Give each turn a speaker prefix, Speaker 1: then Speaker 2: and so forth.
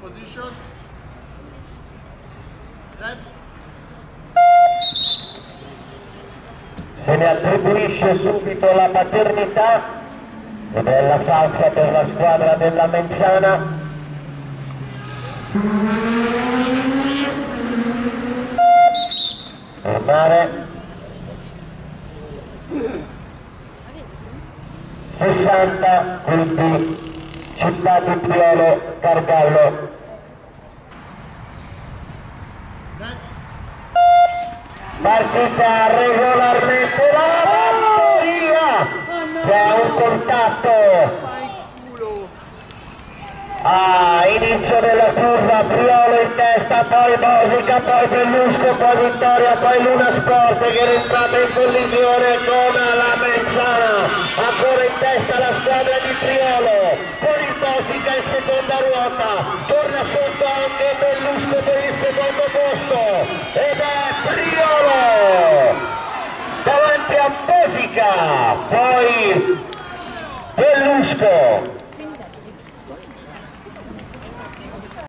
Speaker 1: position. Set.
Speaker 2: Se ne attribuisce subito la paternità ed è la falsa per la squadra della Menzana. Fermare. 60, quindi Città di Priolo, Gargallo. Partita regolarmente la via! C'è un contatto a inizio della curva, Priolo in testa, poi Bosica, poi Bellusco, poi Vittoria, poi Luna Sport che è entrata in collisione con la Menzana. Ancora in testa la squadra di Priolo, con il Bosica in seconda ruota, torna sotto anche Bellusco per il secondo posto ed è Priolo davanti a Bosica, poi Bellusco.